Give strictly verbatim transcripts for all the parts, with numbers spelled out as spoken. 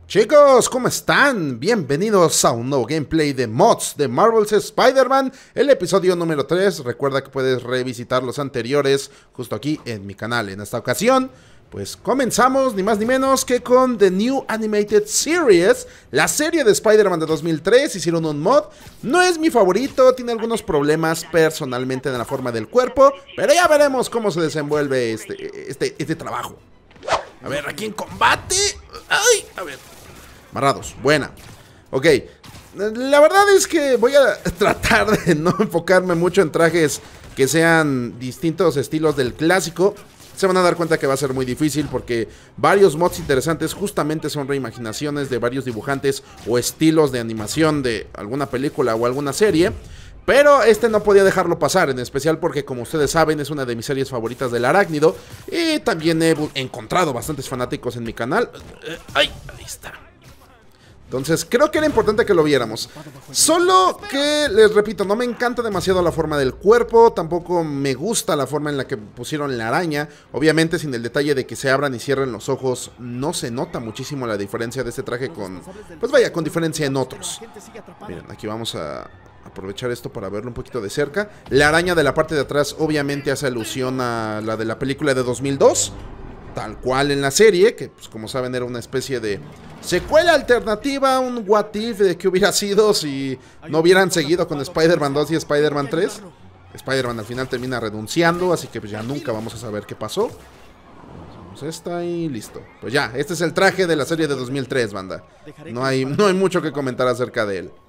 Chicos, ¿cómo están? Bienvenidos a un nuevo gameplay de mods de Marvel's Spider-Man, el episodio número tres. Recuerda que puedes revisitar los anteriores justo aquí en mi canal. En esta ocasión, pues comenzamos ni más ni menos que con The New Animated Series, la serie de Spider-Man de dos mil tres. Hicieron un mod, no es mi favorito, tiene algunos problemas personalmente en la forma del cuerpo, pero ya veremos cómo se desenvuelve este, este, este trabajo. A ver, aquí en combate. Ay, a ver. Amarrados, buena. Ok, la verdad es que voy a tratar de no enfocarme mucho en trajes que sean distintos estilos del clásico. Se van a dar cuenta que va a ser muy difícil porque varios mods interesantes justamente son reimaginaciones de varios dibujantes o estilos de animación de alguna película o alguna serie. Pero este no podía dejarlo pasar, en especial porque, como ustedes saben, es una de mis series favoritas del Arácnido. Y también he encontrado bastantes fanáticos en mi canal. ¡Ay! Ahí está. Entonces, creo que era importante que lo viéramos. Solo que, les repito, no me encanta demasiado la forma del cuerpo. Tampoco me gusta la forma en la que pusieron la araña. Obviamente, sin el detalle de que se abran y cierren los ojos, no se nota muchísimo la diferencia de este traje con... Pues vaya, con diferencia en otros. Miren, aquí vamos a... aprovechar esto para verlo un poquito de cerca. La araña de la parte de atrás obviamente hace alusión a la de la película de dos mil dos, tal cual en la serie, que pues como saben era una especie de secuela alternativa, un what if de qué hubiera sido si no hubieran seguido con Spider-Man dos y Spider-Man tres. Spider-Man al final termina renunciando, así que pues ya nunca vamos a saber qué pasó. Vamos esta y listo. Pues ya, este es el traje de la serie de dos mil tres, banda. No hay, no hay mucho que comentar acerca de él.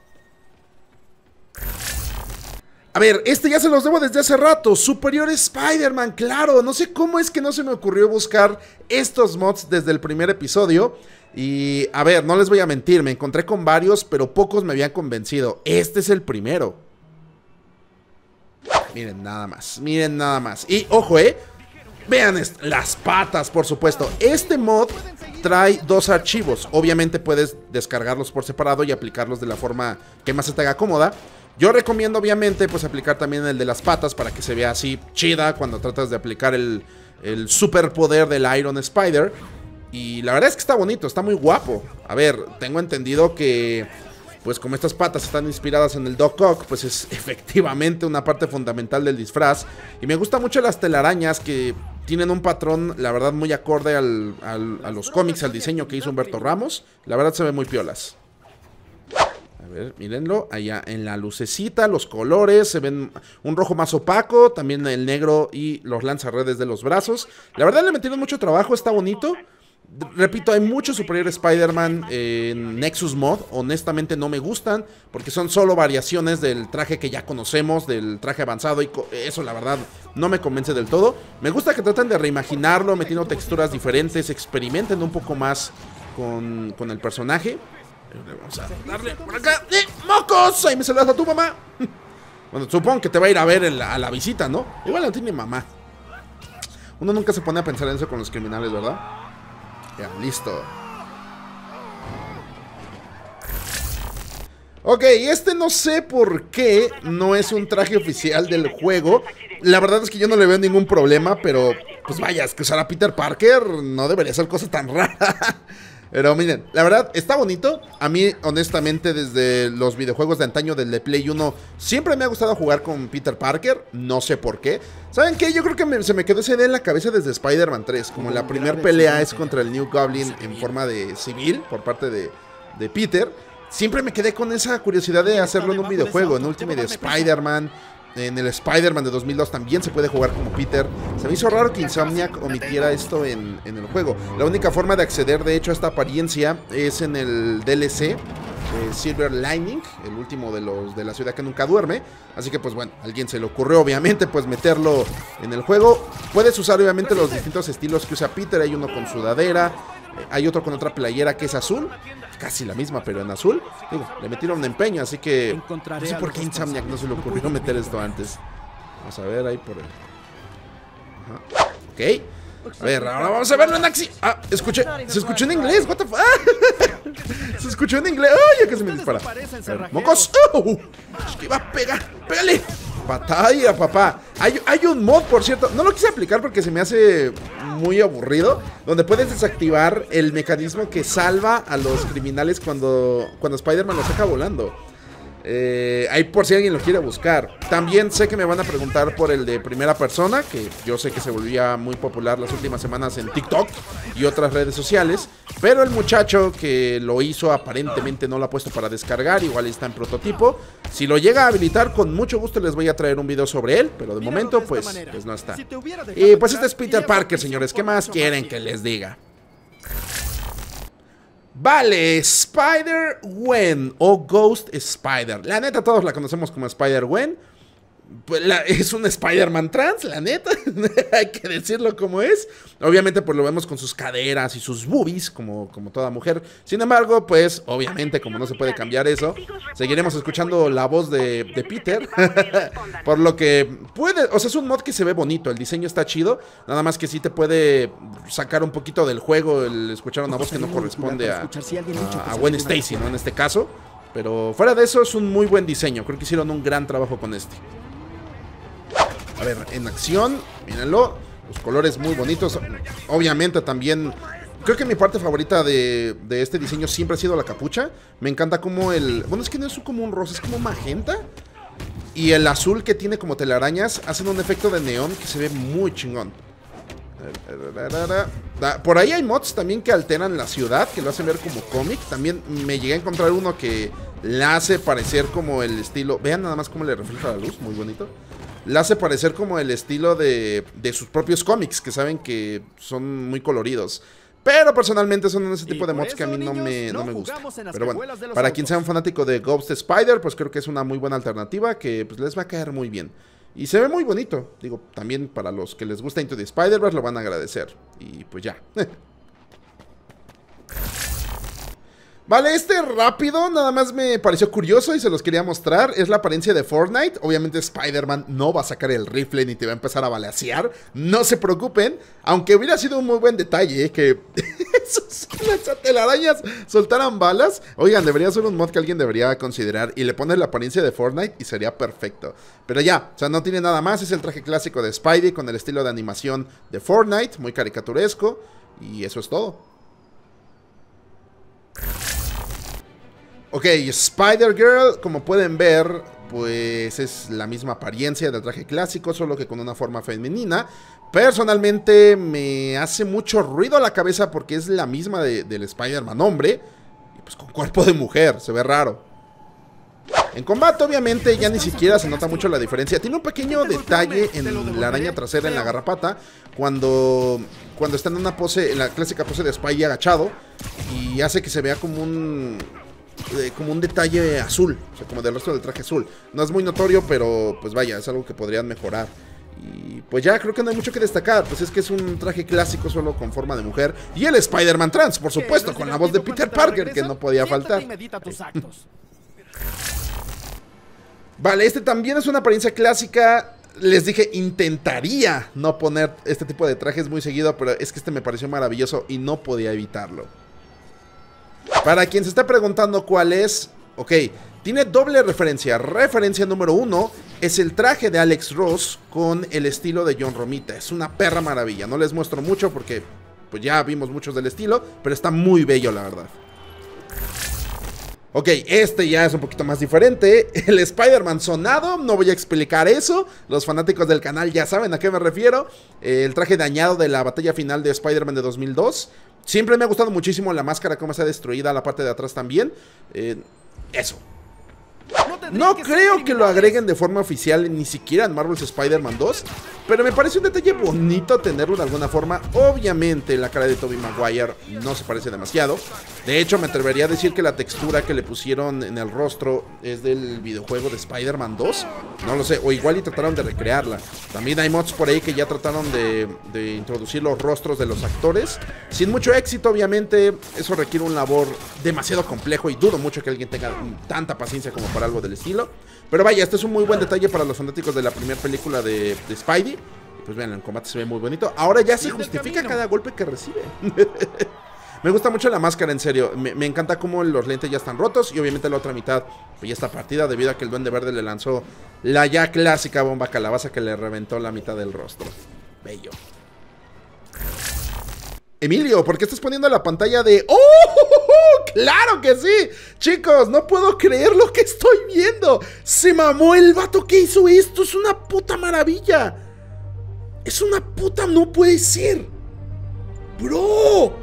A ver, este ya se los debo desde hace rato. Superior Spider-Man, claro. No sé cómo es que no se me ocurrió buscar estos mods desde el primer episodio. Y, a ver, no les voy a mentir, me encontré con varios, pero pocos me habían convencido. Este es el primero. Miren nada más, miren nada más. Y, ojo, eh, vean las patas, por supuesto. Este mod trae dos archivos. Obviamente puedes descargarlos por separado y aplicarlos de la forma que más se te haga cómoda. Yo recomiendo obviamente pues aplicar también el de las patas para que se vea así chida cuando tratas de aplicar el, el superpoder del Iron Spider. Y la verdad es que está bonito, está muy guapo. A ver, tengo entendido que pues como estas patas están inspiradas en el Doc Ock, pues es efectivamente una parte fundamental del disfraz. Y me gustan mucho las telarañas que tienen un patrón, la verdad, muy acorde al, al, a los cómics, al diseño que hizo Humberto Ramos. La verdad se ven muy piolas. A ver, mírenlo, allá en la lucecita, los colores, se ven un rojo más opaco, también el negro y los lanzarredes de los brazos. La verdad le metieron mucho trabajo, está bonito. Repito, hay muchos Superior Spider-Man en Nexus Mod. Honestamente no me gustan porque son solo variaciones del traje que ya conocemos, del traje avanzado, y eso la verdad no me convence del todo. Me gusta que traten de reimaginarlo, metiendo texturas diferentes, experimenten un poco más con, con el personaje. Vamos a darle por acá. ¡Eh, mocos! Ahí me saludas a tu mamá. Bueno, supongo que te va a ir a ver el, a la visita, ¿no? Igual no tiene mamá. Uno nunca se pone a pensar en eso con los criminales, ¿verdad? Ya, listo. Ok, este no sé por qué no es un traje oficial del juego. La verdad es que yo no le veo ningún problema, pero pues vaya, es que usar a Peter Parker no debería ser cosa tan rara. Pero miren, la verdad, está bonito. A mí, honestamente, desde los videojuegos de antaño del de Play uno, siempre me ha gustado jugar con Peter Parker. No sé por qué. ¿Saben qué? Yo creo que me, se me quedó esa idea en la cabeza desde Spider-Man tres. Como la primera pelea es contra el New Goblin en forma de civil por parte de, de Peter. Siempre me quedé con esa curiosidad de hacerlo en un videojuego. En Ultimate Spider-Man, en el Spider-Man de dos mil dos también se puede jugar como Peter. Se me hizo raro que Insomniac omitiera esto en, en el juego. La única forma de acceder de hecho a esta apariencia es en el D L C eh, Silver Lining, el último de los de la ciudad que nunca duerme. Así que pues bueno, a alguien se le ocurrió obviamente pues meterlo en el juego. Puedes usar obviamente los distintos estilos que usa Peter. Hay uno con sudadera, eh, hay otro con otra playera que es azul, casi la misma pero en azul. Digo, le metieron un empeño, así que no sé por qué Insomniac no se le ocurrió meter esto antes. Vamos a ver ahí por el... Ajá. Ok. A ver, ahora vamos a verlo en acción. Ah, escuché, se escuchó en inglés, what the fuck. Se escuchó en inglés. Ay, ya que se me dispara. Ver, mocos. Uh, es que iba a pegar. Pégale. Batalla, papá. Hay, hay un mod, por cierto. No lo quise aplicar porque se me hace muy aburrido, donde puedes desactivar el mecanismo que salva a los criminales cuando, cuando Spider-Man los saca volando. Eh, ahí por si alguien lo quiere buscar. También sé que me van a preguntar por el de primera persona, que yo sé que se volvía muy popular las últimas semanas en TikTok y otras redes sociales. Pero el muchacho que lo hizo aparentemente no lo ha puesto para descargar, igual está en prototipo. Si lo llega a habilitar, con mucho gusto les voy a traer un video sobre él, pero de momento pues, pues no está. Y pues este es Peter Parker, señores. ¿Qué más quieren que les diga? Vale, Spider-Gwen o Ghost Spider. La neta, todos la conocemos como Spider-Gwen. Pues la, es un Spider-Man trans, la neta. Hay que decirlo como es. Obviamente, pues lo vemos con sus caderas y sus boobies, como, como toda mujer. Sin embargo, pues, obviamente, como no se puede cambiar eso, seguiremos escuchando la voz de, de Peter. Por lo que puede, o sea, es un mod que se ve bonito. El diseño está chido. Nada más que sí te puede sacar un poquito del juego el escuchar una voz que no corresponde a, a, a Gwen Stacy, ¿no? En este caso. Pero fuera de eso, es un muy buen diseño. Creo que hicieron un gran trabajo con este. A ver, en acción, mírenlo, los colores muy bonitos. Obviamente también, creo que mi parte favorita de, de este diseño siempre ha sido la capucha. Me encanta como el, bueno, es que no es como un rosa, es como magenta. Y el azul que tiene como telarañas hacen un efecto de neón que se ve muy chingón. Por ahí hay mods también que alteran la ciudad, que lo hacen ver como cómic. También me llegué a encontrar uno que la hace parecer como el estilo, vean nada más cómo le refleja la luz, muy bonito. La hace parecer como el estilo de, de sus propios cómics, que saben que son muy coloridos. Pero personalmente son ese tipo de mods que a mí no me, no me gustan. Pero bueno, para quien sea un fanático de Ghost Spider, pues creo que es una muy buena alternativa que pues les va a caer muy bien. Y se ve muy bonito. Digo, también para los que les gusta Into the Spider-Verse lo van a agradecer. Y pues ya. Vale, este rápido nada más me pareció curioso y se los quería mostrar. Es la apariencia de Fortnite. Obviamente Spider-Man no va a sacar el rifle ni te va a empezar a balacear. No se preocupen. Aunque hubiera sido un muy buen detalle, ¿eh? Que las telarañas soltaran balas. Oigan, debería ser un mod que alguien debería considerar. Y le pones la apariencia de Fortnite y sería perfecto. Pero ya, o sea, no tiene nada más. Es el traje clásico de Spidey con el estilo de animación de Fortnite. Muy caricaturesco. Y eso es todo. Ok, Spider-Girl, como pueden ver, pues es la misma apariencia del traje clásico, solo que con una forma femenina. Personalmente me hace mucho ruido a la cabeza porque es la misma de, del Spider-Man hombre, y pues con cuerpo de mujer, se ve raro. En combate, obviamente, ya ni siquiera se nota mucho la diferencia. Tiene un pequeño detalle en la araña trasera, en la garrapata, cuando, cuando está en una pose, en la clásica pose de Spidey agachado, y hace que se vea como un... Eh, como un detalle azul, o sea, como del resto del traje azul. No es muy notorio, pero pues vaya, es algo que podrían mejorar. Y pues ya creo que no hay mucho que destacar. Pues es que es un traje clásico solo con forma de mujer. Y el Spider-Man trans, por supuesto, con la voz de Peter Parker, que no podía faltar. Vale, este también es una apariencia clásica. Les dije, intentaría no poner este tipo de trajes muy seguido, pero es que este me pareció maravilloso y no podía evitarlo. Para quien se está preguntando cuál es, ok, tiene doble referencia. Referencia número uno es el traje de Alex Ross con el estilo de John Romita. Es una perra maravilla. No les muestro mucho porque pues ya vimos muchos del estilo, pero está muy bello, la verdad. Ok, este ya es un poquito más diferente. El Spider-Man sonado, no voy a explicar eso. Los fanáticos del canal ya saben a qué me refiero. El traje dañado de la batalla final de Spider-Man de dos mil dos. Siempre me ha gustado muchísimo la máscara, cómo está destruida, la parte de atrás también. Eh, eso. No creo que lo agreguen de forma oficial, ni siquiera en Marvel's Spider-Man dos. Pero me parece un detalle bonito tenerlo de alguna forma. Obviamente la cara de Tobey Maguire no se parece demasiado. De hecho, me atrevería a decir que la textura que le pusieron en el rostro es del videojuego de Spider-Man dos. No lo sé, o igual y trataron de recrearla. También hay mods por ahí que ya trataron de, de introducir los rostros de los actores. Sin mucho éxito, obviamente. Eso requiere un labor demasiado complejo y dudo mucho que alguien tenga tanta paciencia como para algo del estilo. Pero vaya, este es un muy buen detalle para los fanáticos de la primera película de, de Spidey. Pues vean, el combate se ve muy bonito. Ahora ya se justifica cada golpe que recibe. Me gusta mucho la máscara, en serio. Me, me encanta cómo los lentes ya están rotos. Y obviamente la otra mitad pues ya está partida, debido a que el Duende Verde le lanzó la ya clásica bomba calabaza que le reventó la mitad del rostro. Bello. Emilio, ¿por qué estás poniendo la pantalla de... ¡Oh! ¡Claro que sí! Chicos, no puedo creer lo que estoy viendo. Se mamó el vato que hizo esto. Es una puta maravilla. Es una puta... No puede ser. Bro.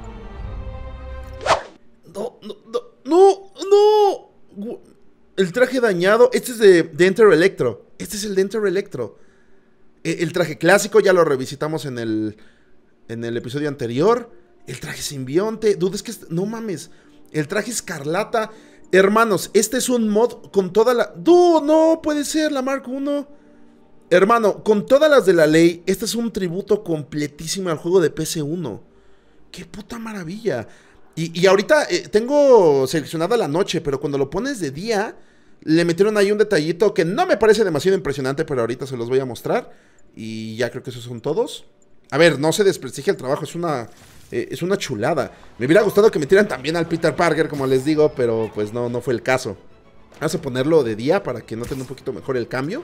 No, no, no, no, no. El traje dañado. Este es de, de Enter Electro. Este es el de Enter Electro. El, el traje clásico ya lo revisitamos en el... En el episodio anterior. El traje simbionte. Dude, es que... No mames. El traje escarlata. Hermanos, este es un mod con toda la... Dude, no puede ser la Mark uno. Hermano, con todas las de la ley. Este es un tributo completísimo al juego de P S uno. Qué puta maravilla. Y, y ahorita eh, tengo seleccionada la noche. Pero cuando lo pones de día, le metieron ahí un detallito que no me parece demasiado impresionante. Pero ahorita se los voy a mostrar. Y ya creo que esos son todos. A ver, no se desprestigia el trabajo, es una eh, es una chulada. Me hubiera gustado que metieran también al Peter Parker, como les digo, pero pues no, no fue el caso. Vamos a ponerlo de día para que noten un poquito mejor el cambio.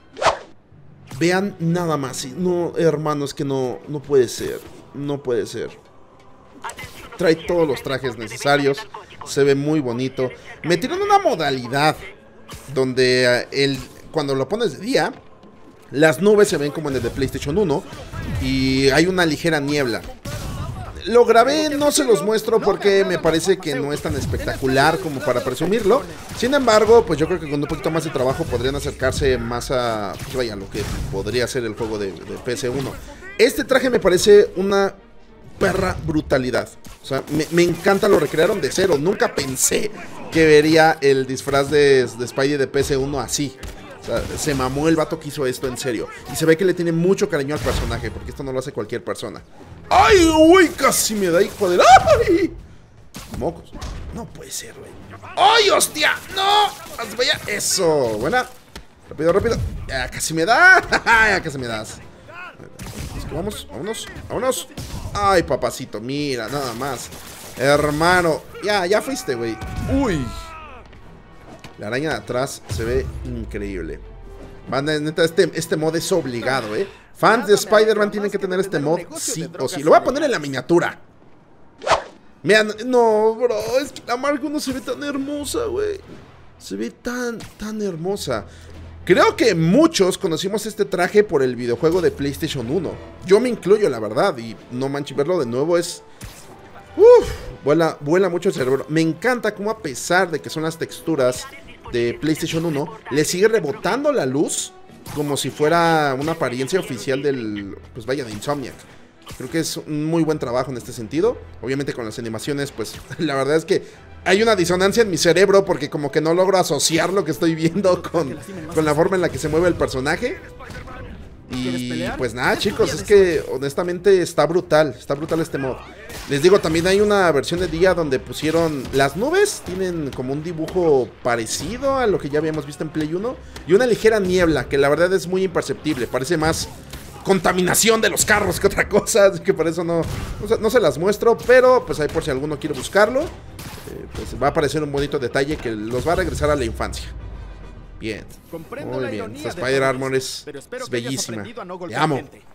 Vean nada más. No, hermanos, que no, no puede ser. No puede ser. Trae todos los trajes necesarios. Se ve muy bonito. Metieron una modalidad donde el, cuando lo pones de día... Las nubes se ven como en el de PlayStation uno y hay una ligera niebla. Lo grabé, no se los muestro porque me parece que no es tan espectacular como para presumirlo. Sin embargo, pues yo creo que con un poquito más de trabajo podrían acercarse más a, pues vaya, lo que podría ser el juego de, de P S uno. Este traje me parece una perra brutalidad. O sea, me, me encanta, lo recrearon de cero. Nunca pensé que vería el disfraz de, de Spidey de P S uno así. O sea, se mamó el vato que hizo esto en serio. Y se ve que le tiene mucho cariño al personaje, porque esto no lo hace cualquier persona. ¡Ay, güey! Casi me da, hijo de... ¡Ay! Mocos. No puede ser, güey. ¡Ay, hostia! ¡No! ¡Más vaya! ¡Eso! Buena. Rápido, rápido. Ya casi me da. Ya casi me das. Es que vamos, vámonos, vámonos. ¡Ay, papacito! Mira, nada más. Hermano. Ya, ya fuiste, güey. ¡Uy! La araña de atrás se ve increíble. Banda, neta, este, este mod es obligado, ¿eh? Fans de Spider-Man tienen que tener este mod sí o sí. Lo voy a poner en la miniatura. Vean, no, bro, es que la Mark uno se ve tan hermosa, güey. Se ve tan, tan hermosa. Creo que muchos conocimos este traje por el videojuego de PlayStation uno. Yo me incluyo, la verdad, y no manches, verlo de nuevo es... Uf, vuela, vuela mucho el cerebro. Me encanta cómo, a pesar de que son las texturas de PlayStation uno, le sigue rebotando la luz como si fuera una apariencia oficial del, pues vaya, de Insomniac. Creo que es un muy buen trabajo en este sentido. Obviamente con las animaciones, pues la verdad es que hay una disonancia en mi cerebro porque como que no logro asociar lo que estoy viendo con, con la forma en la que se mueve el personaje. Y pues nada, chicos, es que honestamente está brutal, está brutal este mod. Les digo, también hay una versión de día donde pusieron las nubes, tienen como un dibujo parecido a lo que ya habíamos visto en Play uno. Y una ligera niebla, que la verdad es muy imperceptible, parece más contaminación de los carros que otra cosa. Así que por eso no, no, no se las muestro, pero pues ahí por si alguno quiere buscarlo, eh, pues va a aparecer un bonito detalle que los va a regresar a la infancia. Bien, muy bien. Esta Spider Armor es, es bellísima. Te amo.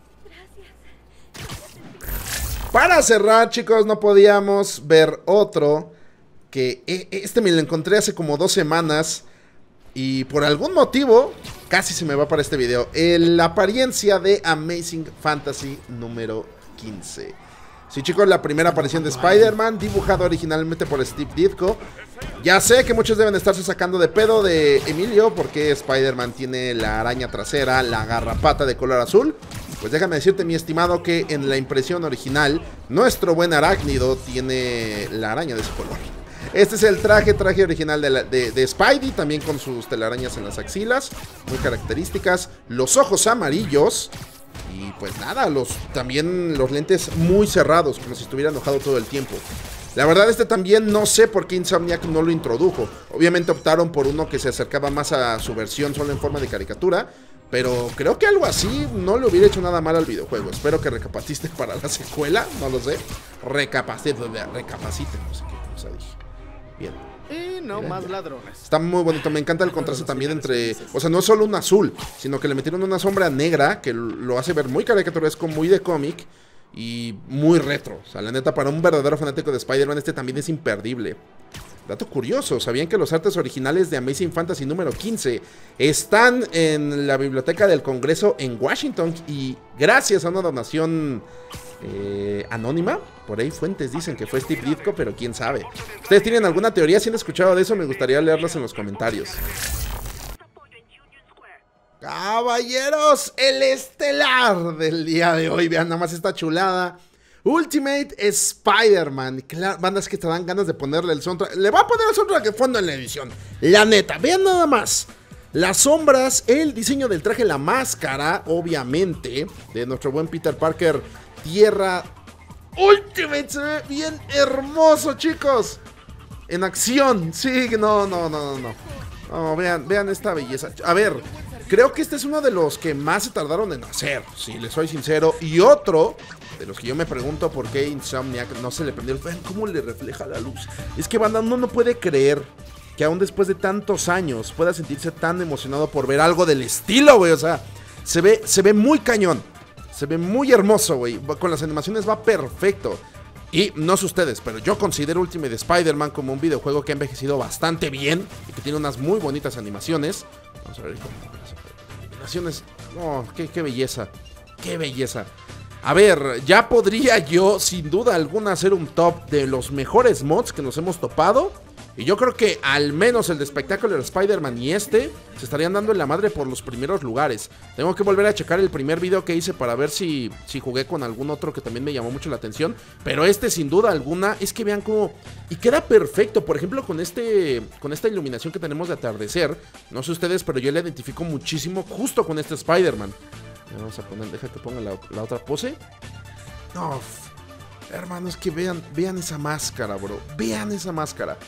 Para cerrar, chicos, no podíamos ver otro que este me lo encontré hace como dos semanas y por algún motivo casi se me va para este video. La apariencia de Amazing Fantasy número quince. Sí, chicos, la primera aparición de Spider-Man, dibujado originalmente por Steve Ditko. Ya sé que muchos deben estarse sacando de pedo de Emilio porque Spider-Man tiene la araña trasera, la garrapata de color azul. Pues déjame decirte, mi estimado, que en la impresión original nuestro buen arácnido tiene la araña de ese color. Este es el traje, traje original de, la, de, de Spidey, también con sus telarañas en las axilas, muy características. Los ojos amarillos. Y pues nada, los, también los lentes muy cerrados, como si estuviera enojado todo el tiempo. La verdad, este también no sé por qué Insomniac no lo introdujo. Obviamente optaron por uno que se acercaba más a su versión solo en forma de caricatura, pero creo que algo así no le hubiera hecho nada mal al videojuego. Espero que recapaciten para la secuela, no lo sé. Recapaciten, recapaciten, no sé qué cosa dije. Bien. Y no Mira, más ladrones. Está muy bonito, me encanta el contraste también entre... O sea, no es solo un azul, sino que le metieron una sombra negra que lo hace ver muy caricaturesco, muy de cómic. y muy retro. O sea, la neta, para un verdadero fanático de Spider-Man, este también es imperdible. Dato curioso, ¿sabían que los artes originales de Amazing Fantasy número quince están en la biblioteca del Congreso en Washington? Y gracias a una donación eh, anónima, por ahí fuentes dicen que fue Steve Ditko, pero quién sabe. ¿Ustedes tienen alguna teoría? Si han escuchado de eso, me gustaría leerlas en los comentarios. Caballeros, el estelar del día de hoy, vean nada más esta chulada. Ultimate Spider-Man. Claro, bandas que te dan ganas de ponerle el soundtrack. Le va a poner el soundtrack de fondo en la edición. La neta, vean nada más. Las sombras, el diseño del traje, la máscara, obviamente, de nuestro buen Peter Parker. Tierra Ultimate, se ve bien hermoso, chicos. En acción, sí, no, no, no, no, no. No, vean, vean esta belleza. A ver, creo que este es uno de los que más se tardaron en hacer, si les soy sincero. Y otro de los que yo me pregunto por qué Insomniac no se le prendió. Vean cómo le refleja la luz. Es que, banda, uno no puede creer que aún después de tantos años pueda sentirse tan emocionado por ver algo del estilo, güey. O sea, se ve, se ve muy cañón. Se ve muy hermoso, güey. Con las animaciones va perfecto. Y no sé ustedes, pero yo considero Ultimate Spider-Man como un videojuego que ha envejecido bastante bien y que tiene unas muy bonitas animaciones. Vamos a ver cómo las animaciones. Oh, qué, qué belleza. Qué belleza. A ver, ya podría yo, sin duda alguna, hacer un top de los mejores mods que nos hemos topado. Y yo creo que al menos el de Spectacular Spider-Man y este se estarían dando en la madre por los primeros lugares. Tengo que volver a checar el primer video que hice para ver si, si jugué con algún otro que también me llamó mucho la atención. Pero este, sin duda alguna, es que vean cómo... Y queda perfecto, por ejemplo, con este con esta iluminación que tenemos de atardecer. No sé ustedes, pero yo la identifico muchísimo justo con este Spider-Man. Vamos a poner, deja que ponga la, la otra pose. No, hermanos, que vean, vean esa máscara, bro. Vean esa máscara.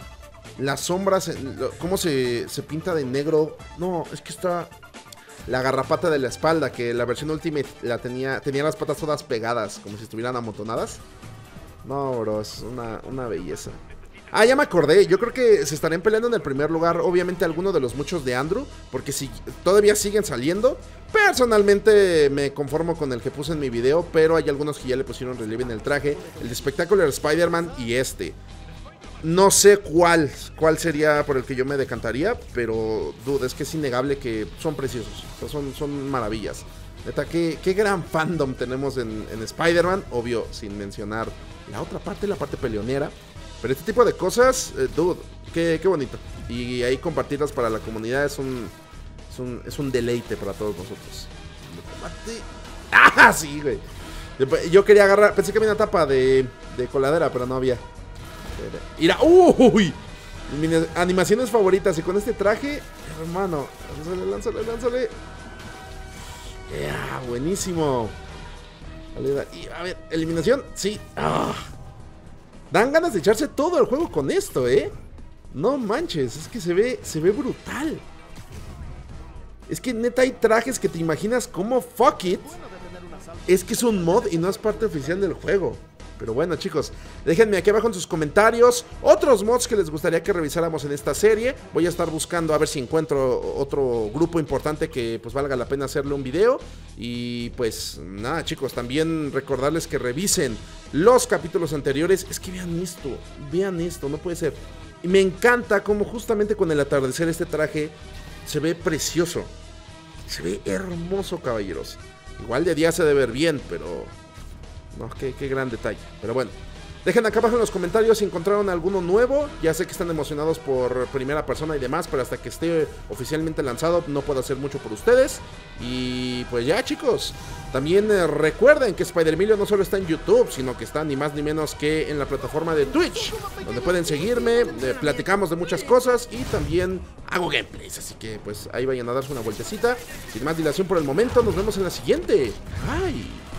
Las sombras, cómo se, se pinta de negro. No, es que está la garrapata de la espalda, que la versión Ultimate la tenía, tenía las patas todas pegadas, como si estuvieran amontonadas. No, bro, es una, una belleza. Ah, ya me acordé, yo creo que se estarían peleando en el primer lugar, obviamente alguno de los muchos de Andrew, porque si todavía siguen saliendo. Personalmente me conformo con el que puse en mi video, pero hay algunos que ya le pusieron relieve en el traje. El de Spectacular Spider-Man y este. No sé cuál, cuál sería por el que yo me decantaría, pero dude, es que es innegable que son preciosos, o sea, son, son maravillas. Neta, qué, qué gran fandom tenemos en, en Spider-Man, obvio, sin mencionar la otra parte, la parte peleonera. Pero este tipo de cosas, eh, dude, qué, qué bonito. Y ahí compartirlas para la comunidad es un, es un, es un deleite para todos nosotros. ¡Ah, sí, güey! Yo quería agarrar, pensé que había una tapa de, de coladera, pero no había. Mira, uy, mis animaciones favoritas. Y con este traje, hermano, lánzale, lánzale, lánzale. Yeah, buenísimo. Y a ver, eliminación, sí. Ah. Dan ganas de echarse todo el juego con esto, eh. No manches, es que se ve, se ve brutal. Es que neta hay trajes que te imaginas como fuck it. Es que es un mod y no es parte oficial del juego. Pero bueno, chicos, déjenme aquí abajo en sus comentarios otros mods que les gustaría que revisáramos en esta serie. Voy a estar buscando a ver si encuentro otro grupo importante que pues valga la pena hacerle un video. Y pues nada, chicos, también recordarles que revisen los capítulos anteriores. Es que vean esto, vean esto, no puede ser. Y me encanta cómo justamente con el atardecer este traje se ve precioso. Se ve hermoso, caballeros. Igual de día se debe ver bien, pero... no, qué, qué gran detalle. Pero bueno, dejen acá abajo en los comentarios si encontraron alguno nuevo. Ya sé que están emocionados por primera persona y demás, pero hasta que esté oficialmente lanzado no puedo hacer mucho por ustedes. Y pues ya, chicos, también eh, recuerden que Spider-Milio no solo está en YouTube, sino que está ni más ni menos que en la plataforma de Twitch, donde pueden seguirme, eh, platicamos de muchas cosas y también hago gameplays. Así que pues ahí vayan a darse una vueltecita. Sin más dilación por el momento, nos vemos en la siguiente. Bye.